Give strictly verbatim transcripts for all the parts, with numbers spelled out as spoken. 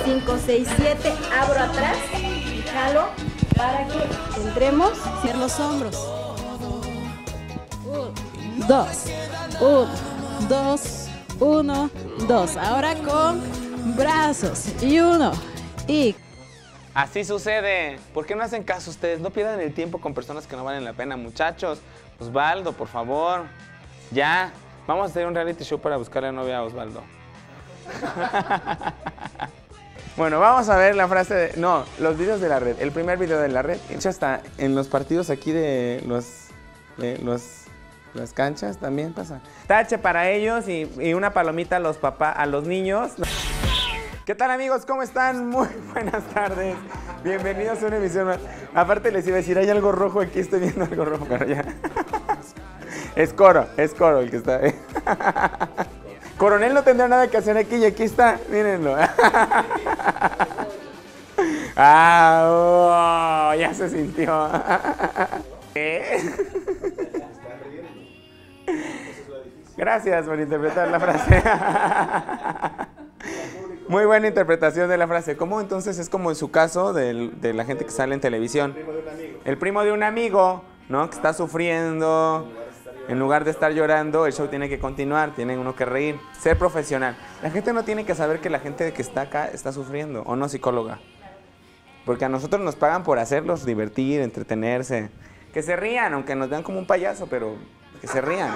cinco, seis, siete. Abro atrás y jalo para que entremos. Cierra los hombros. Uno, dos, uno, dos, uno, dos. Ahora con brazos. Y uno, y... Así sucede. ¿Por qué no hacen caso ustedes? No pierdan el tiempo con personas que no valen la pena, muchachos. Osvaldo, por favor. Ya. Vamos a hacer un reality show para buscarle novia a Osvaldo. Bueno, vamos a ver la frase de... No, los videos de la red. El primer video de la red. Ya está en los partidos aquí de los... De los las canchas también pasa. Tache para ellos y, y una palomita a los papás, a los niños. ¿Qué tal, amigos? ¿Cómo están? Muy buenas tardes. Bienvenidos a una emisión más. Aparte les iba a decir, hay algo rojo aquí, estoy viendo algo rojo, pero ya. Es Coro, es Coro el que está ahí. Coronel no tendrá nada que hacer aquí y aquí está, mírenlo. Ah, oh, ya se sintió. ¿Qué? Gracias por interpretar la frase. Muy buena interpretación de la frase. ¿Cómo entonces es como en su caso de, de la gente que sale en televisión? El primo de un amigo. El primo de un amigo, ¿no? Que está sufriendo. En lugar de estar llorando, el show tiene que continuar, tiene uno que reír. Ser profesional. La gente no tiene que saber que la gente que está acá está sufriendo, ¿o no, psicóloga? Porque a nosotros nos pagan por hacerlos divertir, entretenerse. Que se rían, aunque nos vean como un payaso, pero que se rían.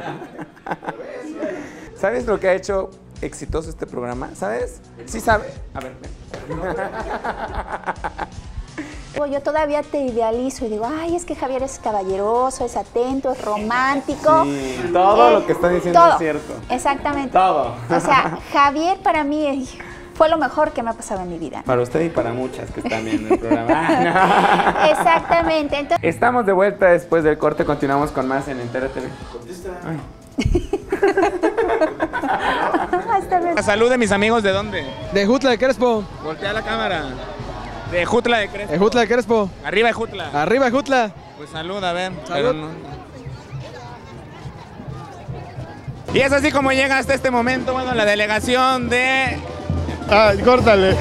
¿Sabes lo que ha hecho exitoso este programa? ¿Sabes? ¿Sí sabe? A ver. Yo todavía te idealizo y digo, ay, es que Javier es caballeroso, es atento, es romántico. Sí, todo eh, lo que está diciendo todo, es cierto. Exactamente. Todo. O sea, Javier para mí fue lo mejor que me ha pasado en mi vida. Para usted y para muchas que están viendo el programa. Exactamente. Entonces... Estamos de vuelta después del corte, continuamos con más en Entérate. Salud de mis amigos, ¿de dónde? De Jutla de Crespo. Voltea la cámara. De Jutla de Crespo. De Jutla de Crespo. Arriba de Jutla. Arriba de Jutla. Pues salud, a ver. Salud. No... Y es así como llega hasta este momento, bueno, la delegación de... Ay, córtale.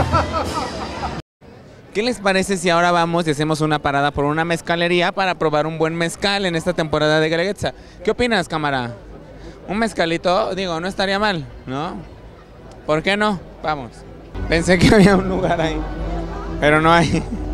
¿Qué les parece si ahora vamos y hacemos una parada por una mezcalería para probar un buen mezcal en esta temporada de Guelaguetza? ¿Qué opinas, cámara? Un mezcalito, digo, no estaría mal, ¿no? ¿Por qué no? Vamos. Pensé que había un lugar ahí, pero no hay.